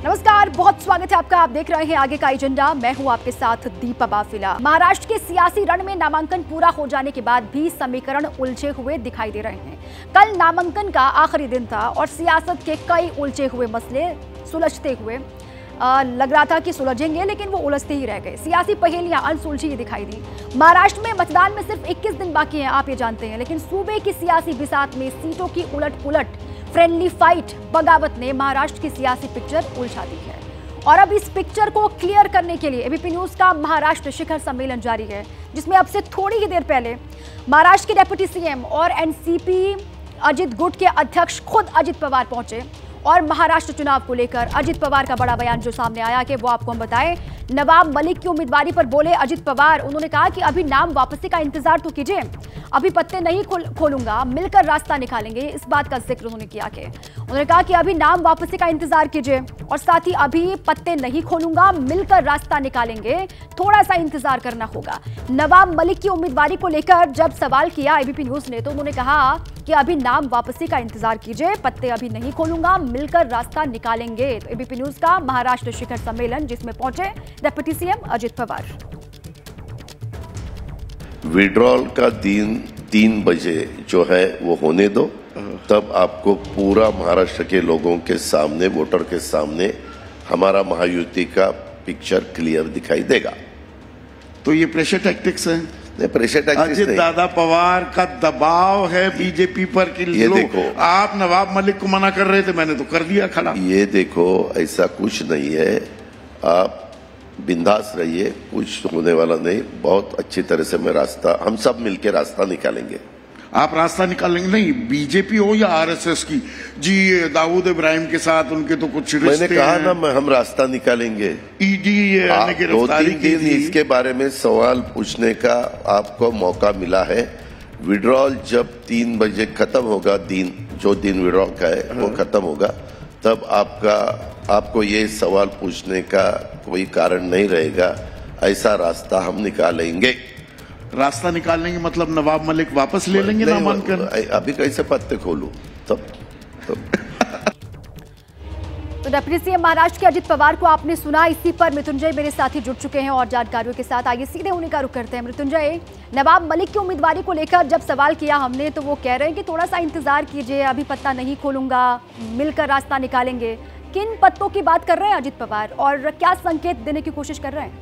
नमस्कार, बहुत स्वागत है आपका। आप देख रहे हैं आगे का एजेंडा। मैं हूं आपके साथ दीपा बाफिला। महाराष्ट्र के सियासी रण में नामांकन पूरा हो जाने के बाद भी समीकरण उलझे हुए दिखाई दे रहे हैं। कल नामांकन का आखिरी दिन था और सियासत के कई उलझे हुए मसले सुलझते हुए लग रहा था कि सुलझेंगे, लेकिन वो उलझते ही रह गए। सियासी पहेलियां अनसुलझी ही दिखाई दी। महाराष्ट्र में मतदान में सिर्फ 21 दिन बाकी हैं, आप ये जानते हैं, लेकिन सूबे की सियासी बिसात में सीटों की उलट पुलट, फ्रेंडली फाइट, बगावत ने महाराष्ट्र की सियासी पिक्चर उलझा दी है। और अब इस पिक्चर को क्लियर करने के लिए एबीपी न्यूज का महाराष्ट्र शिखर सम्मेलन जारी है, जिसमें अब से थोड़ी ही देर पहले महाराष्ट्र के डिप्टी सीएम और एनसीपी अजित गुट के अध्यक्ष खुद अजित पवार पहुंचे और महाराष्ट्र चुनाव को लेकर अजित पवार का बड़ा बयान जो सामने आया कि वो आपको हम बताएं। नवाब मलिक की उम्मीदवारी पर बोले अजित पवार। उन्होंने कहा कि अभी नाम वापसी का इंतजार तो कीजिए, अभी पत्ते नहीं खोलूंगा, मिलकर रास्ता निकालेंगे। इस बात का जिक्र उन्होंने किया कि उन्होंने कहा कि अभी नाम वापसी का इंतजार कीजिए और साथ ही अभी पत्ते नहीं खोलूंगा, मिलकर रास्ता निकालेंगे, थोड़ा सा इंतजार करना होगा। नवाब मलिक की उम्मीदवारी को लेकर जब सवाल किया एबीपी न्यूज ने, तो उन्होंने कहा कि अभी नाम वापसी का इंतजार कीजिए, पत्ते अभी नहीं खोलूंगा, मिलकर रास्ता निकालेंगे। तो एबीपी न्यूज का महाराष्ट्र शिखर सम्मेलन, जिसमें पहुंचे deputy CM Ajit Pawar. Withdrawal का दिन 3 बजे जो है वो होने दो, तब आपको पूरा महाराष्ट्र के लोगों के सामने, वोटर के सामने हमारा महायुति का पिक्चर क्लियर दिखाई देगा। तो ये प्रेशर टैक्टिक्स है, प्रेशर टैक्टिक्स अजित दादा पवार का दबाव है बीजेपी पर कि ये देखो, आप नवाब मलिक को मना कर रहे थे, मैंने तो कर दिया खड़ा। ये देखो, ऐसा कुछ नहीं है, आप बिंदास रहिए, कुछ होने वाला नहीं। बहुत अच्छी तरह से मैं रास्ता, हम सब मिलकर रास्ता निकालेंगे। आप रास्ता निकालेंगे? नहीं, बीजेपी हो या आरएसएस की जी, दाऊद इब्राहिम के साथ उनके तो कुछ रिश्ते मैंने कहा ना, हम रास्ता निकालेंगे। ईडी ने गिरफ्तारी 2-3 दिन इसके बारे में सवाल पूछने का आपको मौका मिला है। विड्रॉल जब 3 बजे खत्म होगा, जो दिन विड्रॉल का है वो खत्म होगा, तब आपको ये सवाल पूछने का कोई कारण नहीं रहेगा। ऐसा रास्ता हम निकालेंगे। रास्ता निकालने के मतलब नवाब मलिक वापस ले लेंगे नामांकन? अभी कैसे पत्ते खोलूं तब तो डिप्टी सीएम महाराष्ट्र के अजित पवार को आपने सुना। इसी पर मृत्युंजय मेरे साथी जुड़ चुके हैं और जानकारियों के साथ। आइए सीधे उन्हीं का रुख करते हैं। मृत्युंजय, नवाब मलिक की उम्मीदवारी को लेकर जब सवाल किया हमने, तो वो कह रहे हैं कि थोड़ा सा इंतजार कीजिए, अभी पत्ता नहीं खोलूंगा, मिलकर रास्ता निकालेंगे। किन पत्तों की बात कर रहे हैं अजित पवार और क्या संकेत देने की कोशिश कर रहे हैं?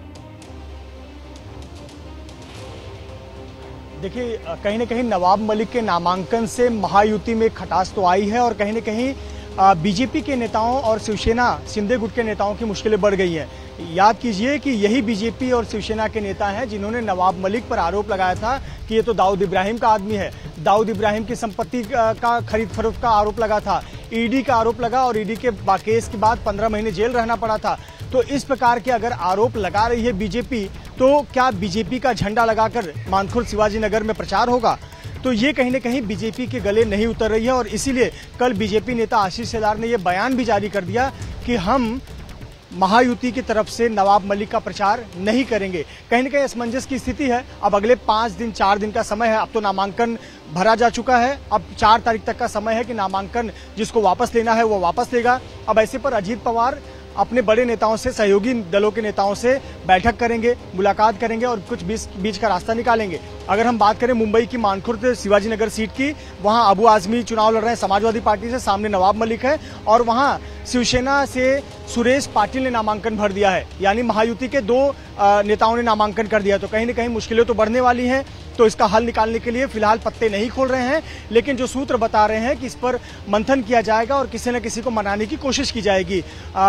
देखिए, कहीं ना कहीं नवाब मलिक के नामांकन से महायुति में खटास तो आई है और कहीं ना कहीं बीजेपी के नेताओं और शिवसेना शिंदे गुट के नेताओं की मुश्किलें बढ़ गई हैं। याद कीजिए कि यही बीजेपी और शिवसेना के नेता हैं जिन्होंने नवाब मलिक पर आरोप लगाया था कि ये तो दाऊद इब्राहिम का आदमी है। दाऊद इब्राहिम की संपत्ति का खरीद फरोख्त का आरोप लगा था, ईडी का आरोप लगा और ईडी के केस के बाद 15 महीने जेल रहना पड़ा था। तो इस प्रकार के अगर आरोप लगा रही है बीजेपी, तो क्या बीजेपी का झंडा लगाकर मानखुर्द शिवाजी नगर में प्रचार होगा? तो ये कहीं ना कहीं बीजेपी के गले नहीं उतर रही है और इसीलिए कल बीजेपी नेता आशीष शेलार ने यह बयान भी जारी कर दिया कि हम महायुति की तरफ से नवाब मलिक का प्रचार नहीं करेंगे। कहीं ना कहीं असमंजस की स्थिति है। अब अगले 4 दिन का समय है। अब तो नामांकन भरा जा चुका है, अब 4 तारीख तक का समय है कि नामांकन जिसको वापस लेना है वो वापस लेगा। अब ऐसे पर अजित पवार अपने बड़े नेताओं से, सहयोगी दलों के नेताओं से बैठक करेंगे, मुलाकात करेंगे और कुछ बीच का रास्ता निकालेंगे। अगर हम बात करें मुंबई की मानखुर्द शिवाजी नगर सीट की, वहां अबू आजमी चुनाव लड़ रहे हैं समाजवादी पार्टी से, सामने नवाब मलिक है और वहां शिवसेना से सुरेश पाटिल ने नामांकन भर दिया है। यानी महायुति के 2 नेताओं ने नामांकन कर दिया। तो कहीं ना कहीं मुश्किलें तो बढ़ने वाली हैं। तो इसका हल निकालने के लिए फिलहाल पत्ते नहीं खोल रहे हैं, लेकिन जो सूत्र बता रहे हैं कि इस पर मंथन किया जाएगा और किसी न किसी को मनाने की कोशिश की जाएगी।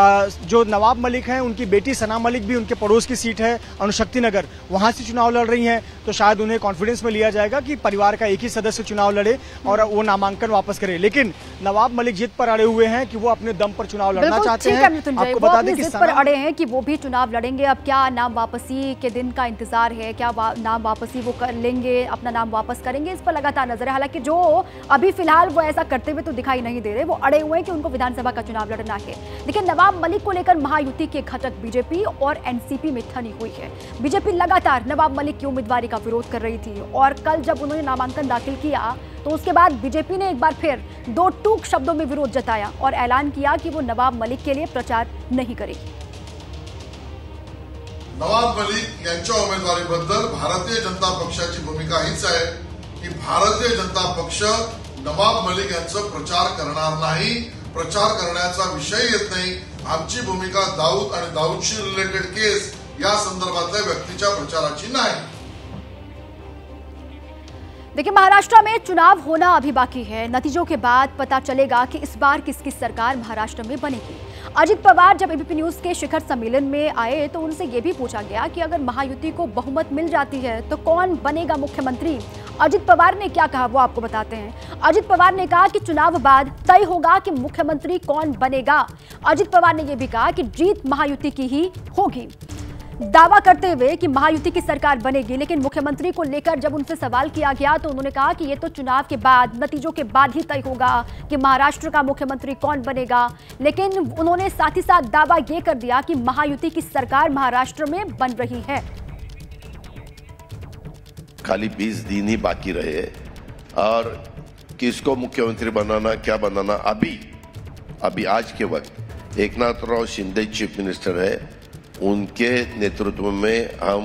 जो नवाब मलिक हैं, उनकी बेटी सना मलिक भी उनके पड़ोस की सीट है अनुशक्ति नगर, वहां से चुनाव लड़ रही हैं। तो शायद उन्हें कॉन्फिडेंस में लिया जाएगा कि परिवार का एक ही सदस्य चुनाव लड़े और वो नामांकन वापस करे। लेकिन नवाब मलिक जिद पर अड़े हुए हैं कि वो अपने दम पर चुनाव लड़ना चाहते हैं। आपको बता दें कि जिद पर अड़े हैं कि वो भी चुनाव लड़ेंगे। अब क्या नाम वापसी के दिन का इंतजार है, क्या नाम वापसी वो कर लेंगे, अपना नाम वापस करेंगे, इस पर लगातार नजर है। हालांकि जो अभी फिलहाल वो ऐसा करते हुए तो दिखाई नहीं दे रहे, वो अड़े हुए हैं कि उनको विधानसभा का चुनाव लड़ना है। लेकिन नवाब मलिक को लेकर महायुति के घटक बीजेपी और एनसीपी में ठनी हुई है। बीजेपी लगातार नवाब मलिक की उम्मीदवारी का विरोध कर रही थी और कल जब उन्होंने नामांकन दाखिल किया तो उसके बाद बीजेपी ने एक बार फिर दो टूक शब्दों में विरोध जताया और ऐलान किया कि वो नवाब मलिक के लिए प्रचार नहीं करेगी। नवाब मलिक यांच्या उमेदवारीबद्दल भारतीय जनता पक्षाची भूमिका हीच आहे की भारतीय जनता पक्ष नवाब मलिक यांचा प्रचार करणार नाही, प्रचार करण्याचा विषय येत नाही। आमची भूमिका दाऊद आणि दाऊदशी रिलेटेड केस या संदर्भातल्या व्यक्तीच्या प्रचाराची नाही। देखिए, महाराष्ट्र में चुनाव होना अभी बाकी है। नतीजों के बाद पता चलेगा कि इस बार किसकी सरकार महाराष्ट्र में बनेगी। अजित पवार जब एबीपी न्यूज के शिखर सम्मेलन में आए तो उनसे यह भी पूछा गया कि अगर महायुति को बहुमत मिल जाती है तो कौन बनेगा मुख्यमंत्री। अजित पवार ने क्या कहा वो आपको बताते हैं। अजित पवार ने कहा कि चुनाव बाद तय होगा कि मुख्यमंत्री कौन बनेगा। अजित पवार ने यह भी कहा कि जीत महायुति की ही होगी, दावा करते हुए कि महायुति की सरकार बनेगी। लेकिन मुख्यमंत्री को लेकर जब उनसे सवाल किया गया तो उन्होंने कहा कि ये तो चुनाव के बाद, नतीजों के बाद ही तय होगा कि महाराष्ट्र का मुख्यमंत्री कौन बनेगा। लेकिन उन्होंने साथ ही साथ दावा ये कर दिया कि महायुति की सरकार महाराष्ट्र में बन रही है। खाली 20 दिन ही बाकी रहे और किसको मुख्यमंत्री बनाना, क्या बनाना, अभी आज के वक्त एकनाथराव शिंदे चीफ मिनिस्टर है, उनके नेतृत्व में हम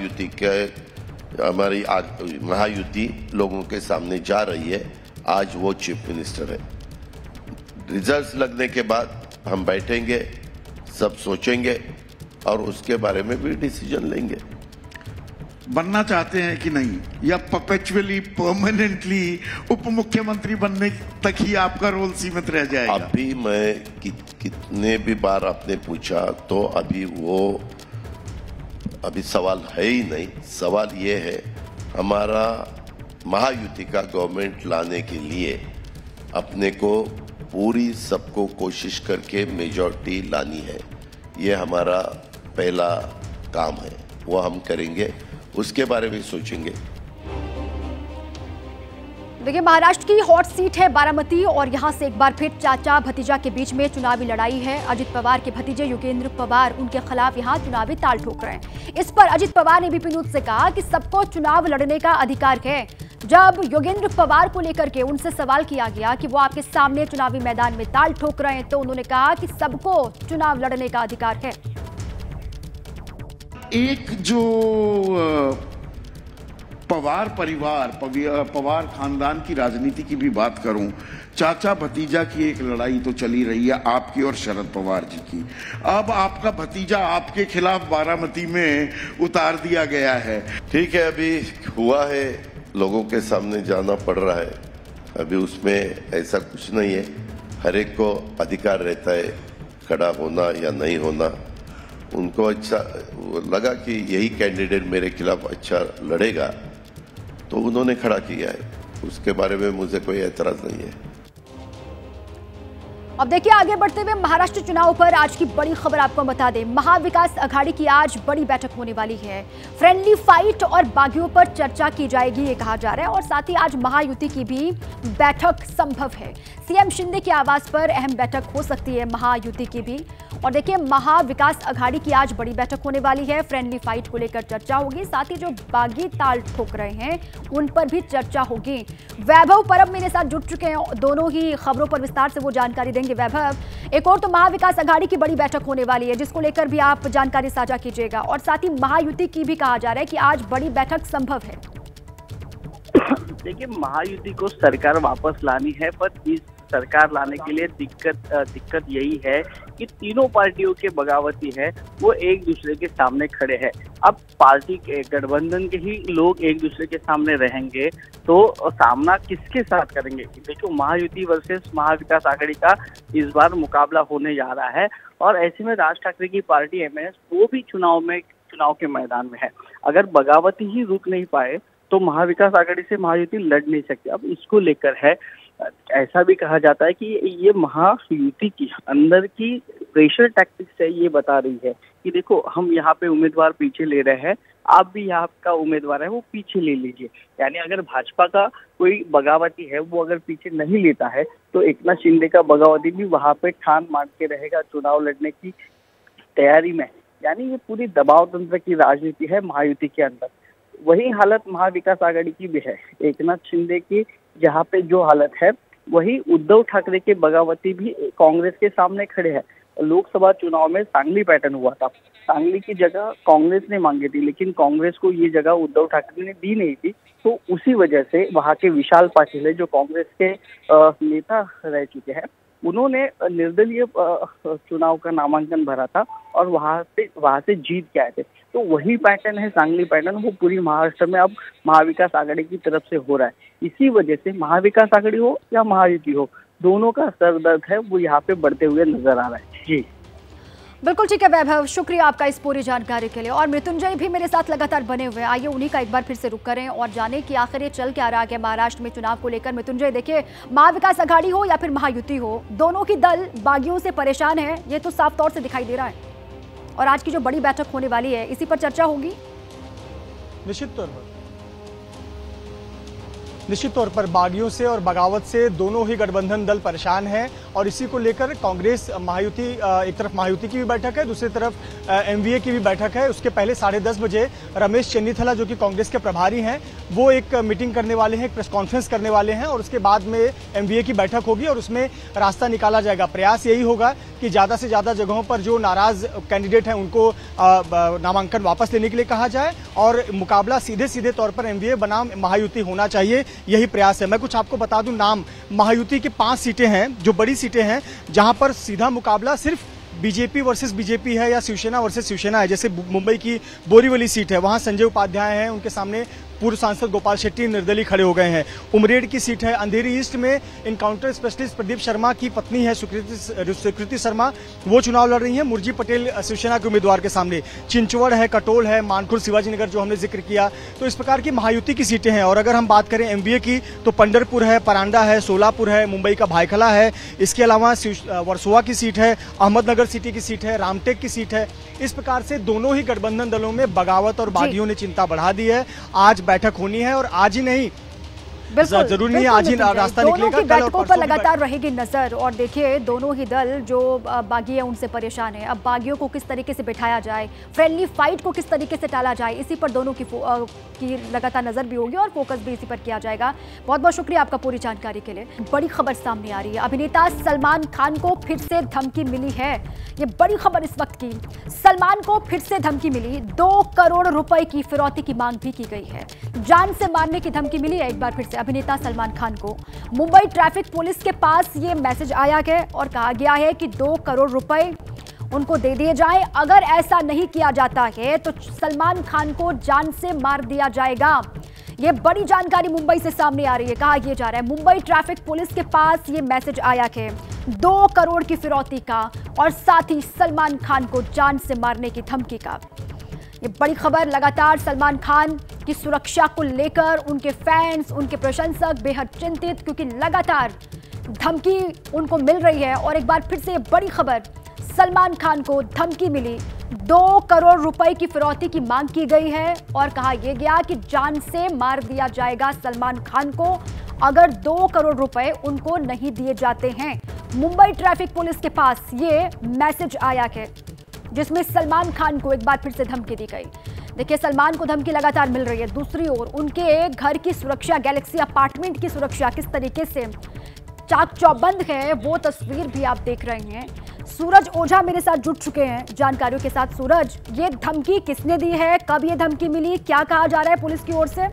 महायुति लोगों के सामने जा रही है। आज वो चीफ मिनिस्टर है। रिजल्ट्स लगने के बाद हम बैठेंगे, सब सोचेंगे और उसके बारे में भी डिसीजन लेंगे। बनना चाहते हैं कि नहीं, या परपेचुअली परमानेंटली उप मुख्यमंत्री बनने तक ही आपका रोल सीमित रह जाएगा? अभी मैं कितने भी बार आपने पूछा तो अभी सवाल है ही नहीं। सवाल ये है, हमारा महायुति का गवर्नमेंट लाने के लिए अपने को पूरी सबको कोशिश करके मेजॉरिटी लानी है। ये हमारा पहला काम है, वो हम करेंगे, उसके बारे में सोचेंगे। देखिए, महाराष्ट्र की हॉट सीट है बारामती और यहां से एक बार फिर चाचा भतीजा के बीच में चुनावी लड़ाई है। अजित पवार के भतीजे योगेंद्र पवार उनके खिलाफ यहां चुनावी ताल ठोक रहे हैं। इस पर अजित पवार ने एबीपी न्यूज से कहा कि सबको चुनाव लड़ने का अधिकार है। जब योगेंद्र पवार को लेकर के उनसे सवाल किया गया कि वो आपके सामने चुनावी मैदान में ताल ठोक रहे हैं तो उन्होंने कहा कि सबको चुनाव लड़ने का अधिकार है। एक जो पवार परिवार, पवार खानदान की राजनीति की भी बात करूं, चाचा भतीजा की एक लड़ाई तो चली रही है आपकी और शरद पवार जी की। अब आपका भतीजा आपके खिलाफ बारामती में उतार दिया गया है। ठीक है, अभी हुआ है, लोगों के सामने जाना पड़ रहा है। अभी उसमें ऐसा कुछ नहीं है, हर एक को अधिकार रहता है खड़ा होना या नहीं होना। उनको अच्छा लगा कि यही कैंडिडेट मेरे खिलाफ अच्छा लड़ेगा तो उन्होंने खड़ा किया है, उसके बारे में मुझे कोई एतराज नहीं है। अब देखिए, आगे बढ़ते हुए महाराष्ट्र चुनाव पर आज की बड़ी खबर आपको बता दें। महाविकास अघाड़ी की आज बड़ी बैठक होने वाली है। फ्रेंडली फाइट और बागियों पर चर्चा की जाएगी, ये कहा जा रहा है। और साथ ही आज महायुति की भी बैठक संभव है। सीएम शिंदे के आवास पर अहम बैठक हो सकती है महायुति की भी। और देखिए, महाविकास अघाड़ी की आज बड़ी बैठक होने वाली है। फ्रेंडली फाइट को लेकर चर्चा होगी, साथ ही जो बागी ताल ठोक रहे हैं उन पर भी चर्चा होगी। वैभव परब मेरे साथ जुड़ चुके हैं, दोनों ही खबरों पर विस्तार से वो जानकारी देंगे। वैभव, एक और तो महाविकास अघाड़ी की बड़ी बैठक होने वाली है जिसको लेकर भी आप जानकारी साझा कीजिएगा, और साथ ही महायुति की भी कहा जा रहा है कि आज बड़ी बैठक संभव है। देखिए, महायुति को सरकार वापस लानी है, पर इस सरकार लाने के लिए दिक्कत यही है कि तीनों पार्टियों के बगावती है वो एक दूसरे के सामने खड़े हैं। अब पार्टी के गठबंधन के ही लोग एक दूसरे के सामने रहेंगे तो सामना किसके साथ करेंगे? देखो, महायुति वर्सेस महाविकास आघाड़ी का इस बार मुकाबला होने जा रहा है और ऐसे में राज ठाकरे की पार्टी एमएनएस वो भी चुनाव के मैदान में है। अगर बगावती ही रुक नहीं पाए तो महाविकास आघाड़ी से महायुति लड़ नहीं सकती। अब इसको लेकर है, ऐसा भी कहा जाता है कि ये महायुति की अंदर की प्रेशर टैक्टिक्स है, ये बता रही है कि देखो, हम यहाँ पे उम्मीदवार पीछे ले रहे हैं, आप भी यहाँ का उम्मीदवार है वो पीछे ले लीजिए। यानी अगर भाजपा का कोई बगावती है वो अगर पीछे नहीं लेता है तो एकनाथ शिंदे का बगावती भी वहाँ पे ठान मान के रहेगा चुनाव लड़ने की तैयारी में। यानी ये पूरी दबाव तंत्र की राजनीति है महायुति के अंदर। वही हालत महाविकास आघाड़ी की भी है। एकनाथ शिंदे की जहाँ पे जो हालत है, वही उद्धव ठाकरे के बगावती भी कांग्रेस के सामने खड़े हैं। लोकसभा चुनाव में सांगली पैटर्न हुआ था, सांगली की जगह कांग्रेस ने मांगी थी, लेकिन कांग्रेस को ये जगह उद्धव ठाकरे ने दी नहीं थी। तो उसी वजह से वहाँ के विशाल पाटिल है, जो कांग्रेस के नेता रह चुके हैं, उन्होंने निर्दलीय चुनाव का नामांकन भरा था और वहाँ से जीत के आए थे। तो वही पैटर्न है, सांगली पैटर्न, वो पूरी महाराष्ट्र में अब महाविकास आघाड़ी की तरफ से हो रहा है। इसी वजह से महाविकास आघाड़ी हो या महायुति हो, दोनों का सरदर्द है वो यहाँ पे बढ़ते हुए नजर आ रहा है। जी बिल्कुल ठीक है वैभव, शुक्रिया आपका इस पूरी जानकारी के लिए। और मृत्युंजय भी मेरे साथ लगातार बने हुए हैं, आइए उन्हीं का एक बार फिर से रुख करें और जाने कि आखिर ये चल क्या रहा है महाराष्ट्र में चुनाव को लेकर। मृत्युंजय, देखिए, महाविकास आघाड़ी हो या फिर महायुति हो, दोनों की दल बागियों से परेशान है, ये तो साफ तौर से दिखाई दे रहा है। और आज की जो बड़ी बैठक होने वाली है, इसी पर चर्चा होगी। निश्चित तौर पर बागियों से और बगावत से दोनों ही गठबंधन दल परेशान हैं और इसी को लेकर कांग्रेस महायुति, एक तरफ महायुति की भी बैठक है, दूसरी तरफ एमवीए की भी बैठक है। उसके पहले 10:30 बजे रमेश चन्नीथला, जो कि कांग्रेस के प्रभारी हैं, वो एक मीटिंग करने वाले हैं, एक प्रेस कॉन्फ्रेंस करने वाले हैं और उसके बाद में एमवीए की बैठक होगी और उसमें रास्ता निकाला जाएगा। प्रयास यही होगा कि ज़्यादा से ज़्यादा जगहों पर जो नाराज कैंडिडेट हैं उनको नामांकन वापस लेने के लिए कहा जाए और मुकाबला सीधे तौर पर एमवीए बनाम महायुति होना चाहिए, यही प्रयास है। मैं कुछ आपको बता दूं, नाम महायुति की 5 सीटें हैं जो बड़ी सीटें हैं, जहां पर सीधा मुकाबला सिर्फ बीजेपी वर्सेस बीजेपी है या शिवसेना वर्सेस शिवसेना है। जैसे मुंबई की बोरीवली सीट है, वहां संजय उपाध्याय हैं, उनके सामने पूर्व सांसद गोपाल शेट्टी निर्दलीय खड़े हो गए हैं। उमरेड की सीट है, अंधेरी ईस्ट में इनकाउंटर स्पेशलिस्ट प्रदीप शर्मा की पत्नी है सुकृति शर्मा, वो चुनाव लड़ रही हैं मुरजी पटेल शिवसेना के उम्मीदवार के सामने। चिंचवड़ है, कटोल है, मानखुर शिवाजी नगर जो हमने जिक्र किया। तो इस प्रकार की महायुति की सीटें हैं। और अगर हम बात करें एमवीए की, तो पंढरपुर है, परांडा है, सोलापुर है, मुंबई का भायखला है, इसके अलावा वर्सोवा की सीट है, अहमदनगर सिटी की सीट है, रामटेक की सीट है। इस प्रकार से दोनों ही गठबंधन दलों में बगावत और बागियों ने चिंता बढ़ा दी है। आज बैठक होनी है और आज ही नहीं, जरूरी नहीं आज ही रास्ता निकलेगा, कल बैठकों पर लगातार रहेगी नजर। और देखिए, दोनों ही दल जो बागी है उनसे परेशान है। अब बागियों को किस तरीके से बिठाया जाए, फ्रेंडली फाइट को किस तरीके से टाला जाए, इसी पर दोनों की लगातार नजर भी होगी और फोकस भी इसी पर किया जाएगा। बहुत बहुत शुक्रिया आपका पूरी जानकारी के लिए। बड़ी खबर सामने आ रही है, अभिनेता सलमान खान को फिर से धमकी मिली है। ये बड़ी खबर इस वक्त की, सलमान को फिर से धमकी मिली, 2 करोड़ रुपए की फिरौती की मांग भी की गई है। जान से मारने की धमकी मिली है एक बार फिर से अभिनेता सलमान खान को। मुंबई ट्रैफिक पुलिस के पास ये मैसेज आया है और कहा गया है कि 2 करोड़ रुपए उनको दे दिए जाएं। अगर ऐसा नहीं किया जाता है तो सलमान खान को जान से मार दिया जाएगा। ये बड़ी जानकारी मुंबई से सामने आ रही है। कहा यह जा रहा है मुंबई ट्रैफिक पुलिस के पास ये मैसेज आया है 2 करोड़ की फिरौती का और साथ ही सलमान खान को जान से मारने की धमकी का। ये बड़ी खबर, लगातार सलमान खान की सुरक्षा को लेकर उनके फैंस, उनके प्रशंसक बेहद चिंतित, क्योंकि लगातार धमकी उनको मिल रही है। और एक बार फिर से ये बड़ी खबर, सलमान खान को धमकी मिली, 2 करोड़ रुपए की फिरौती की मांग की गई है और कहा यह गया कि जान से मार दिया जाएगा सलमान खान को अगर 2 करोड़ रुपए उनको नहीं दिए जाते हैं। मुंबई ट्रैफिक पुलिस के पास ये मैसेज आया है जिसमें सलमान खान को एक बार फिर से धमकी दी गई। देखिए, सलमान को धमकी लगातार मिल रही है। दूसरी ओर उनके घर की सुरक्षा, गैलेक्सी अपार्टमेंट की सुरक्षा किस तरीके से चाक चौबंद है, वो तस्वीर भी आप देख रहे हैं। सूरज ओझा मेरे साथ जुड़ चुके हैं जानकारियों के साथ। सूरज, ये धमकी किसने दी है, कब ये धमकी मिली, क्या कहा जा रहा है पुलिस की ओर से?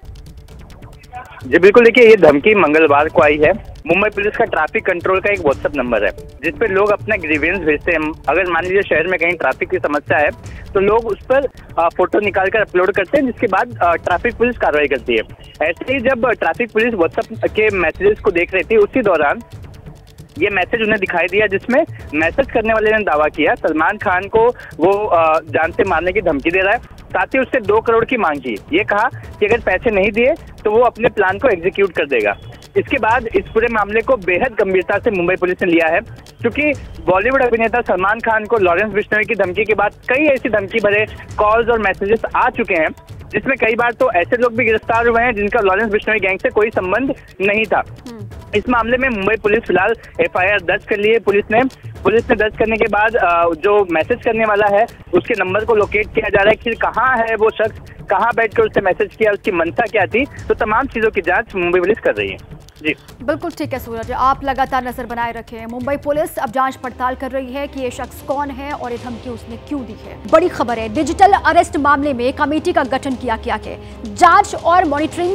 जी बिल्कुल, देखिए, ये धमकी मंगलवार को आई है। मुंबई पुलिस का ट्रैफिक कंट्रोल का एक व्हाट्सएप नंबर है जिसपे लोग अपना ग्रीवेंस भेजते हैं। अगर मान लीजिए शहर में कहीं ट्रैफिक की समस्या है तो लोग उस पर फोटो निकाल कर अपलोड करते हैं, जिसके बाद ट्रैफिक पुलिस कार्रवाई करती है। ऐसे ही जब ट्रैफिक पुलिस व्हाट्सएप के मैसेजेस को देख रही थी, उसी दौरान ये मैसेज उन्हें दिखाई दिया जिसमें मैसेज करने वाले ने दावा किया सलमान खान को वो जान से मारने की धमकी दे रहा है, साथ ही उससे 2 करोड़ की मांग की। ये कहा कि अगर पैसे नहीं दिए तो वो अपने प्लान को एग्जीक्यूट कर देगा। इसके बाद इस पूरे मामले को बेहद गंभीरता से मुंबई पुलिस ने लिया है, क्योंकि बॉलीवुड अभिनेता सलमान खान को लॉरेंस बिश्नोई की धमकी के बाद कई ऐसी धमकी भरे कॉल्स और मैसेजेस आ चुके हैं, जिसमें कई बार तो ऐसे लोग भी गिरफ्तार हुए हैं जिनका लॉरेंस बिश्नोई गैंग से कोई संबंध नहीं था। इस मामले में मुंबई पुलिस फिलहाल FIR दर्ज कर ली है। पुलिस ने दर्ज करने के बाद जो मैसेज करने वाला है उसके नंबर को लोकेट किया जा रहा है कि कहाँ है वो शख्स, कहाँ बैठकर उससे मैसेज किया, उसकी मंशा क्या थी। तो तमाम चीजों की जांच मुंबई पुलिस कर रही है। जी बिल्कुल ठीक है सूरज, आप लगातार नजर बनाए रखें। मुंबई पुलिस अब जांच पड़ताल कर रही है कि ये शख्स कौन है और ये धमकी उसने क्यों दी है। बड़ी खबर है, डिजिटल अरेस्ट मामले में कमेटी का गठन किया गया है। जांच और मॉनिटरिंग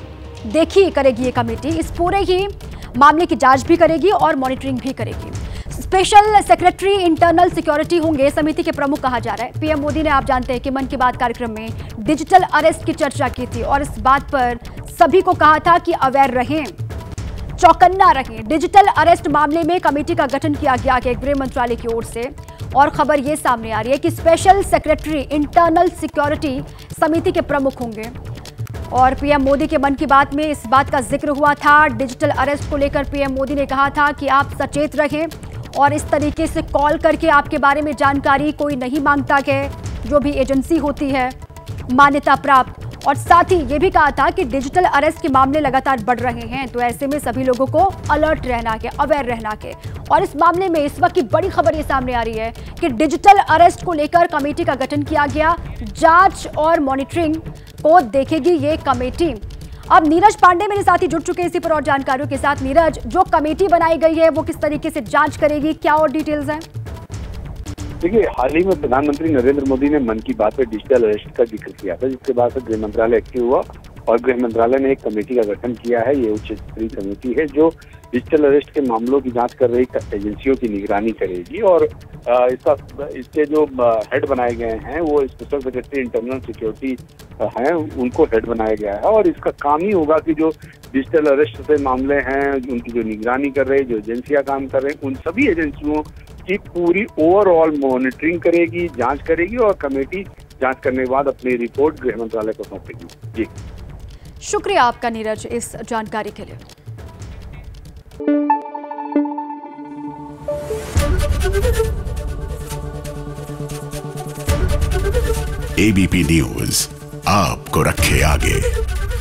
की करेगी ये कमेटी। इस पूरे ही मामले की जांच भी करेगी और मॉनिटरिंग भी करेगी। स्पेशल सेक्रेटरी इंटरनल सिक्योरिटी होंगे समिति के प्रमुख कहा जा रहा है। पीएम मोदी ने, आप जानते हैं कि मन की बात कार्यक्रम में डिजिटल अरेस्ट की चर्चा की थी और इस बात पर सभी को कहा था कि अवेयर रहें, चौकन्ना रहें। डिजिटल अरेस्ट मामले में कमेटी का गठन किया गया है गृह मंत्रालय की ओर से और खबर ये सामने आ रही है कि स्पेशल सेक्रेटरी इंटरनल सिक्योरिटी समिति के प्रमुख होंगे। और पीएम मोदी के मन की बात में इस बात का जिक्र हुआ था। डिजिटल अरेस्ट को लेकर पीएम मोदी ने कहा था कि आप सचेत रहें और इस तरीके से कॉल करके आपके बारे में जानकारी कोई नहीं मांगता है, जो भी एजेंसी होती है मान्यता प्राप्त। और साथ ही ये भी कहा था कि डिजिटल अरेस्ट के मामले लगातार बढ़ रहे हैं, तो ऐसे में सभी लोगों को अलर्ट रहना है, अवेयर रहना है। और इस मामले में इस वक्त की बड़ी खबर ये सामने आ रही है कि डिजिटल अरेस्ट को लेकर कमेटी का गठन किया गया। जांच और मॉनिटरिंग को देखेगी ये कमेटी। अब नीरज पांडे मेरे साथ ही जुड़ चुके हैं इसी पर और जानकारियों के साथ। नीरज, जो कमेटी बनाई गई है वो किस तरीके से जांच करेगी, क्या और डिटेल्स हैं? देखिए, हाल ही में प्रधानमंत्री नरेंद्र मोदी ने मन की बात में डिजिटल अरेस्ट का जिक्र किया था, जिसके बाद से गृह मंत्रालय एक्टिव हुआ और गृह मंत्रालय ने एक कमेटी का गठन किया है। ये उच्च स्तरीय समिति है जो डिजिटल अरेस्ट के मामलों की जांच कर रही एजेंसियों की निगरानी करेगी और इसके जो हेड बनाए गए हैं वो स्पेशल सेक्रेटरी इंटरनल सिक्योरिटी हैं, उनको हेड बनाया गया है। और इसका काम ही होगा कि जो डिजिटल अरेस्ट से मामले हैं उनकी जो निगरानी कर रहे, जो एजेंसियां काम कर रहे हैं, उन सभी एजेंसियों की पूरी ओवरऑल मॉनिटरिंग करेगी, जांच करेगी और कमेटी जांच करने के बाद अपनी रिपोर्ट गृह मंत्रालय को सौंपेगी। जी शुक्रिया आपका नीरज इस जानकारी के लिए। एबीपी न्यूज आपको रखे आगे।